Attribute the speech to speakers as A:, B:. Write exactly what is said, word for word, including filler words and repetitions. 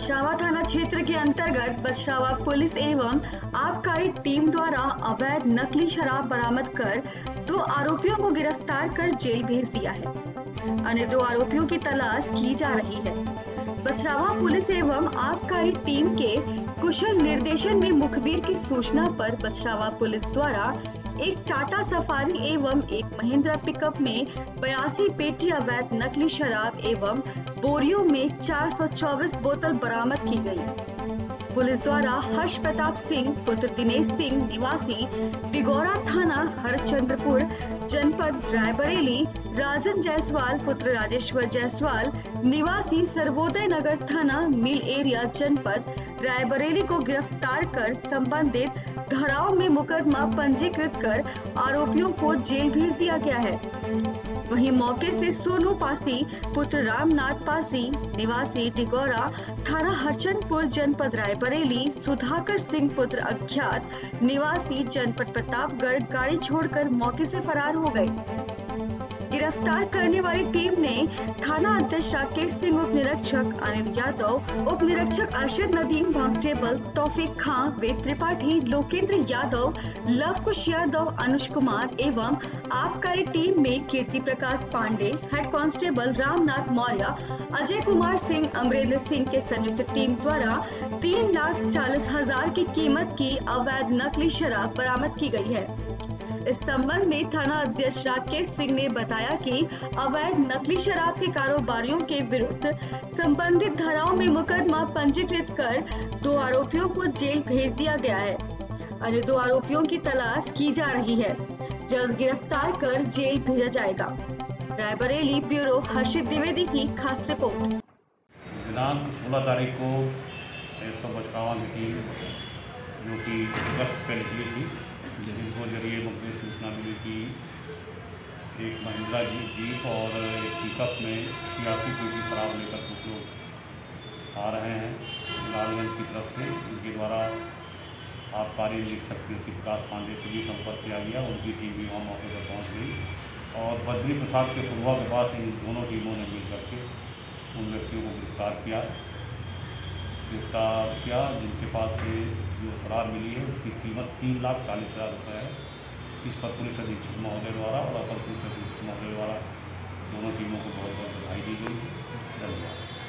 A: बछरावा थाना क्षेत्र के अंतर्गत बछरावा पुलिस एवं आबकारी टीम द्वारा अवैध नकली शराब बरामद कर दो आरोपियों को गिरफ्तार कर जेल भेज दिया है। अन्य दो आरोपियों की तलाश की जा रही है। बछरावा पुलिस एवं आबकारी टीम के कुशल निर्देशन में मुखबिर की सूचना पर बछरावा पुलिस द्वारा एक टाटा सफारी एवं एक महिंद्रा पिकअप में बयासी पेटी अवैध नकली शराब एवं बोरियों में चार सौ चौबीस बोतल बरामद की गई। पुलिस द्वारा हर्ष प्रताप सिंह पुत्र दिनेश सिंह निवासी डिगोरा थाना हरचंद्रपुर जनपद रायबरेली, राजन जायसवाल पुत्र राजेश्वर जायसवाल निवासी सर्वोदय नगर थाना मिल एरिया जनपद रायबरेली को गिरफ्तार कर संबंधित धाराओं में मुकदमा पंजीकृत कर आरोपियों को जेल भेज दिया गया है। वहीं मौके से सोनू पासी पुत्र रामनाथ पासी निवासी डिगोरा थाना हरचंदपुर जनपद रायबरेली, सुधाकर सिंह पुत्र अज्ञात निवासी जनपद प्रतापगढ़ गाड़ी छोड़कर मौके से फरार हो गए। गिरफ्तार करने वाली टीम ने थाना अध्यक्ष राकेश सिंह, उप निरीक्षक अनिल यादव, उप निरीक्षक अरशद नदीम, कांस्टेबल तौफीक खां, वेद त्रिपाठी, लोकेंद्र यादव, लव कुश यादव, अनुज कुमार एवं आबकारी टीम में कीर्ति प्रकाश पांडे, हेड कांस्टेबल रामनाथ मौर्य, अजय कुमार सिंह, अमरेंद्र सिंह के संयुक्त टीम द्वारा तीन लाख चालीस हजार की कीमत की अवैध नकली शराब बरामद की गई है। इस संबंध में थाना अध्यक्ष राकेश सिंह ने बताया कि अवैध नकली शराब के कारोबारियों के विरुद्ध संबंधित धाराओं में मुकदमा पंजीकृत कर दो आरोपियों को जेल भेज दिया गया है। अन्य दो आरोपियों की तलाश की जा रही है। जल्द गिरफ्तार कर जेल भेजा जाएगा। रायबरेली ब्यूरो हर्षित द्विवेदी की खास रिपोर्ट।
B: दिनांक सोलह तारीख को बछरावा में टीम जो कि गश्त पे निकली थी, जिनको जरिए मुख्य सूचना मिली कि एक महिंद्रा जी जीप और एक पिकअप में छियासी पेटी शराब लेकर कुछ लोग आ रहे हैं लालगंज की तरफ से। उनके द्वारा आबकारी निरीक्षक कीर्ति प्रकाश पांडे से भी संपर्क किया गया। उनकी टीम भी वहाँ मौके पर पहुँच गई और बद्री प्रसाद के पुरवा के पास इन दोनों टीमों ने मिल करके उन व्यक्तियों को गिरफ्तार किया गिरफ्तार किया जिनके पास से जो शराब मिली है उसकी कीमत तीन लाख चालीस हज़ार रुपये है। इस पर पुलिस अधीक्षक महोदय द्वारा और अपर पुलिस अधीक्षक महोदय द्वारा दोनों टीमों को बहुत बहुत बधाई दी गई। धन्यवाद।